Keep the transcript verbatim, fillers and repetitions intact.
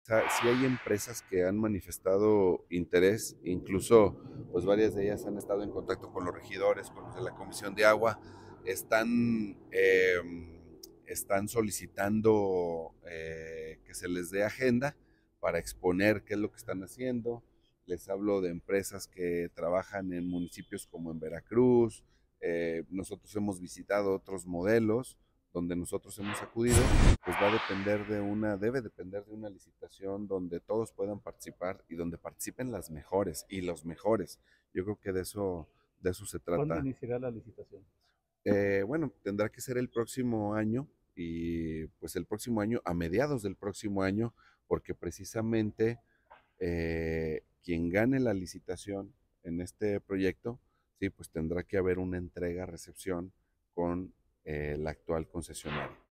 sa- sí hay empresas que han manifestado interés, incluso pues varias de ellas han estado en contacto con los regidores, con los de la Comisión de Agua, están, eh, están solicitando eh, que se les dé agenda para exponer qué es lo que están haciendo. Les hablo de empresas que trabajan en municipios como en Veracruz. Eh, nosotros hemos visitado otros modelos donde nosotros hemos acudido, pues va a depender de una, debe depender de una licitación donde todos puedan participar y donde participen las mejores y los mejores. Yo creo que de eso, de eso se ¿Cuándo trata. iniciará la licitación? Eh, bueno, tendrá que ser el próximo año y pues el próximo año, a mediados del próximo año, porque precisamente eh, quien gane la licitación en este proyecto, sí, pues tendrá que haber una entrega-recepción con eh, el actual concesionario.